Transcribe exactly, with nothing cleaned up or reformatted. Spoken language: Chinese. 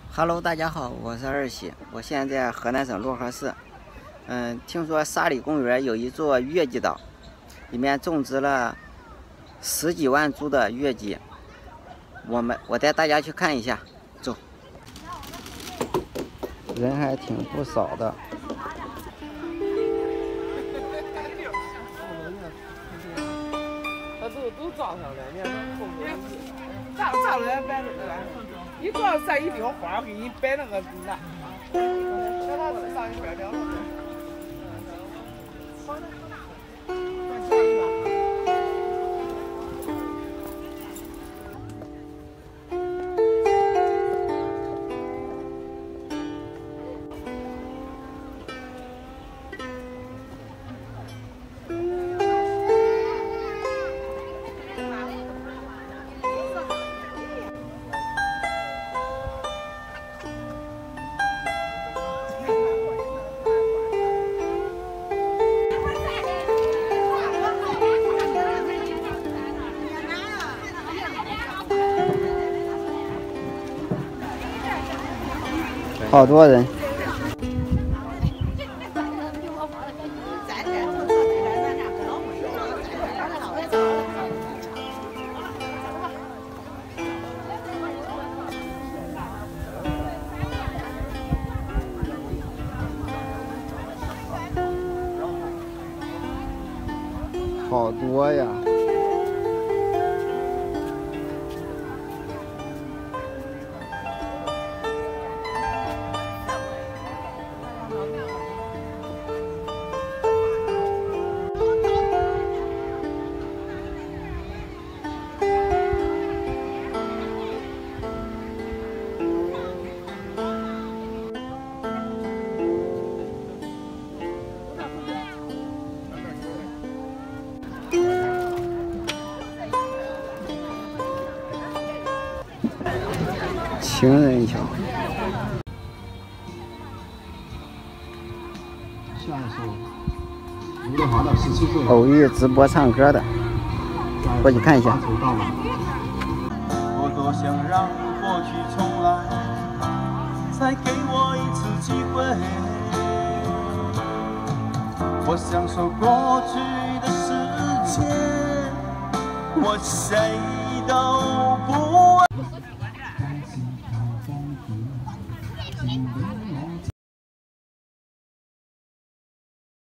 Hello， 大家好，我是二喜，我现在在河南省漯河市。嗯，听说沙里公园有一座月季岛，里面种植了十几万株的月季。我们我带大家去看一下，走。人还挺不少的。 它都都照上来，你看它后面照照来摆那个，你主要在一溜花给你摆那个那，让它上一边了。 好多人。好多呀。情人桥。 下一首刘德华的《十七岁》。 偶遇直播唱歌的，过去看一下。 我多想让过去重来，再给我一次机会。我享受过去的时间，我谁都不。